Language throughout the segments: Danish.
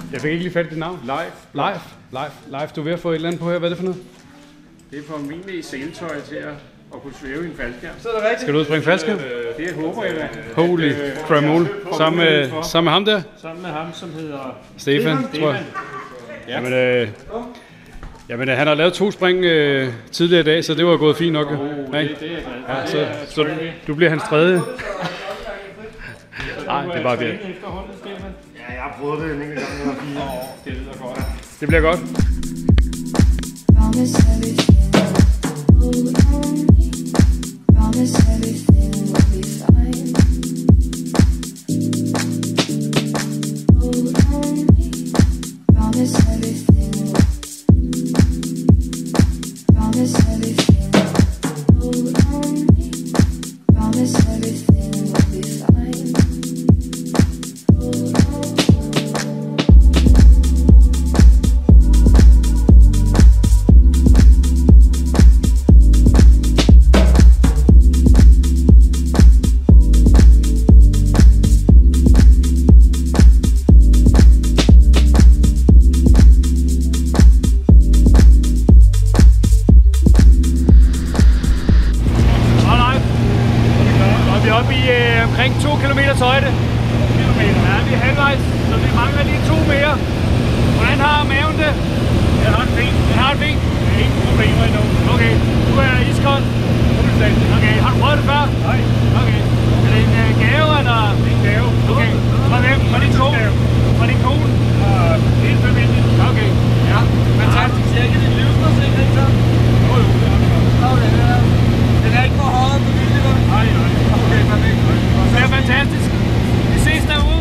Jeg fik ikke lige fat i dit navn. Live. Du er ved at få et eller andet på her. Hvad er det for noget? Det er formentlig seletøj til at kunne svæve i en faldskærm. Så er det rigtigt. Skal du ud og springe faldskærm? Det håber jeg da. Holy cramole. Sammen med ham der? Sammen med ham, som hedder Stefan, tror jeg. Jamen, han har lavet 2 spring tidligere i dag, så det var gået fint nok. Det er jeg glad for. Så du bliver hans tredje. Nej, det er bare virkelig. Ja, jeg har prøvet det en enkelt gang, jeg var 4. Det lyder godt. Det bliver godt. Promise everything will be fine. Hold on me. Promise everything. Promise everything. Hold on me. Promise everything will be fine. Hold on. Omkring 2 kilometers højde. Ja, vi er halvvejs, så vi mangler lige 2 mere. Hvordan har maven det? Jeg har det fint. Den har det fint? Ingen problemer endnu. Okay, du er iskold? Fuldstændig. Okay, har du prøvet det før? Nej. Okay. Er det en gave, eller? Det er en gave. Okay. Fra hvem? Fra din kone? Fra din kone? Hele familien. Okay. Ja, fantastisk. Jeg kan din livsforsikring så? Jo. Okay, den er ikke for hårdt på vildt, eller? Nej. Okay, perfekt. Det er fantastisk. Vi ses derude.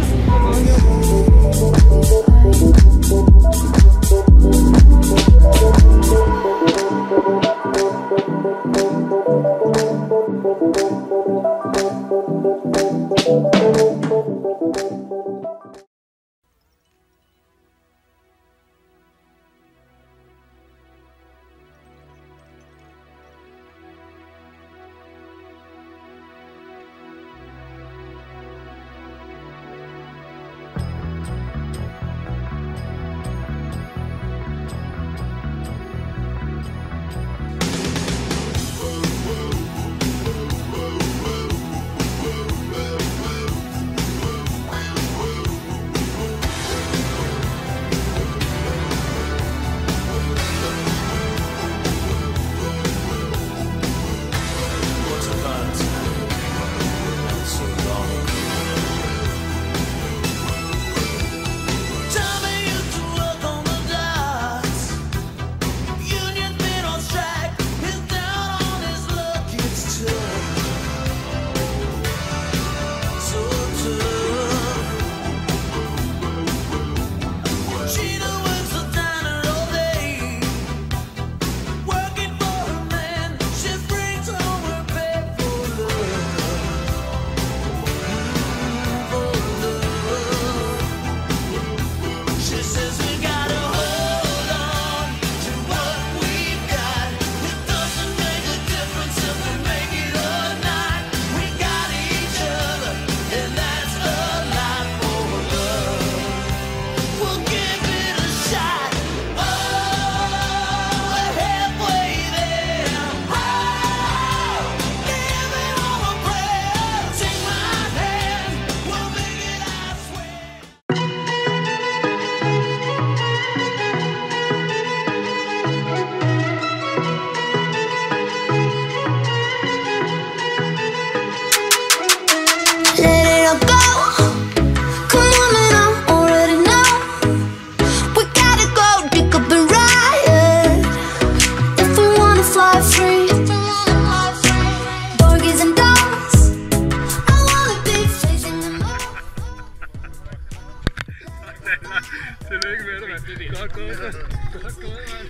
Tillykke med det, mand. Godt gået, mand. Godt gået, mand.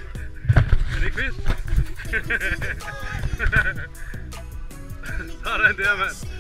Er det ikke fedt? Sådan der, mand.